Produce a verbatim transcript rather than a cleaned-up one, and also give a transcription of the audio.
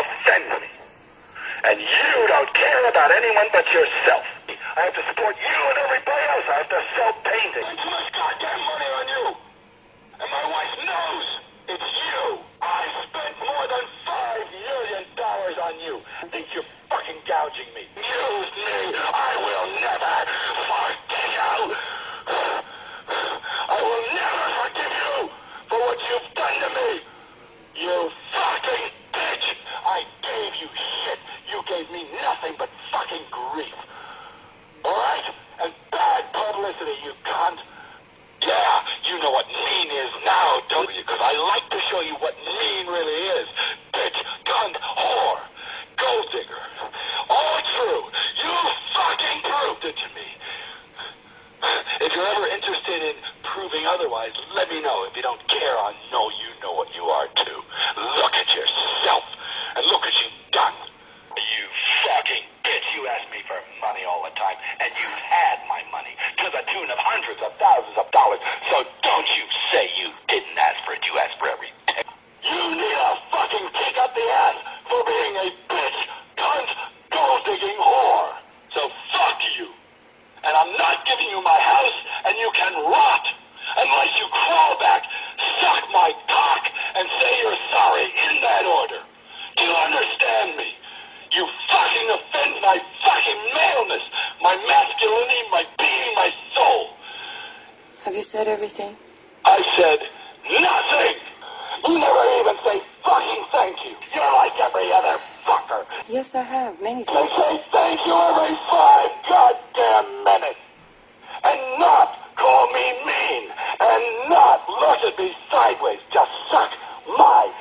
offend me. And you don't care about anyone but yourself. I have to support you and everybody else. I have to sell paintings. It's my goddamn money on you. And my wife knows it's you. I spent more than five million dollars on you. I think you're fucking gouging me. Use me. I will never forgive you. I will never forgive you for what you've done to me. You fucking bitch. I gave you shit. You gave me nothing but fucking grief. Alright? And bad publicity, you cunt. Yeah, you know what mean is now, don't you? Because I like to show you what mean really is. Bitch, cunt, whore, gold digger. All true. You fucking proved it to me. If you're ever interested in proving otherwise, let me know. If you don't care, I know you know what you are too. Look at yourself, and look what you've done. You fucking bitch, you asked me for money all the time, and you had my money to the tune of hundreds of thousands of dollars, so don't you say you didn't ask for it, you asked for every tick. You need a fucking kick up the ass for being a bitch, cunt, gold-digging whore. So fuck you. And I'm not giving you my house, and you can rot unless you crawl back, suck my cock, and say you're sorry in that order. Do you understand me? You fucking offend my fucking maleness, my masculinity, my being, my soul. Have you said everything? I said nothing. You never even say fucking thank you. You're like every other fucker. Yes, I have, many They times. say thank you every five goddamn minutes. And not call me mean. And not look at me sideways. Just suck my